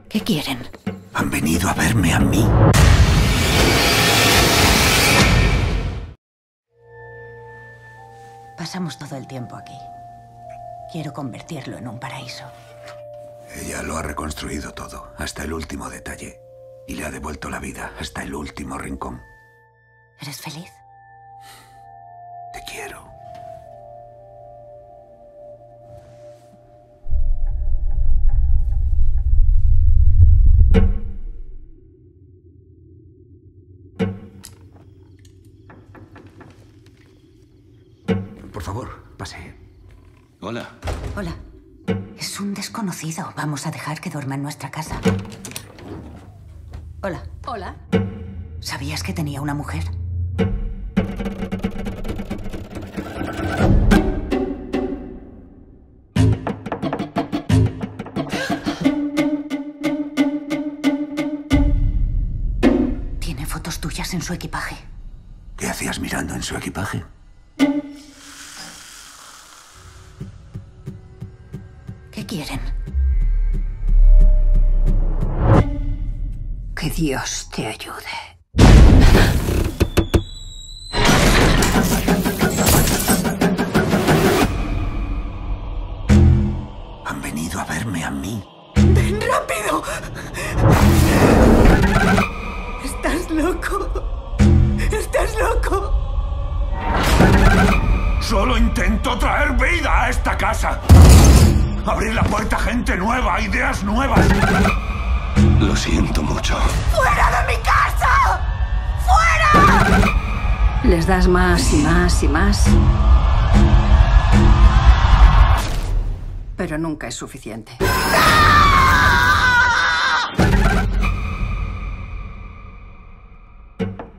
¿Qué quieren? Han venido a verme a mí. Pasamos todo el tiempo aquí. Quiero convertirlo en un paraíso. Ella lo ha reconstruido todo, hasta el último detalle. Y le ha devuelto la vida hasta el último rincón. ¿Eres feliz? Te quiero. Por favor, pase. Hola. Hola. Es un desconocido. Vamos a dejar que duerma en nuestra casa. Hola. Hola. ¿Sabías que tenía una mujer? Tiene fotos tuyas en su equipaje. ¿Qué hacías mirando en su equipaje? ¿Qué quieren? Que Dios te ayude. Han venido a verme a mí. ¡Ven rápido! ¿Estás loco? ¿Estás loco? Solo intento traer vida a esta casa. Abrir la puerta a gente nueva, ideas nuevas. Lo siento mucho. ¡Fuera de mi casa! ¡Fuera! Les das más y más y más. Pero nunca es suficiente. ¡No!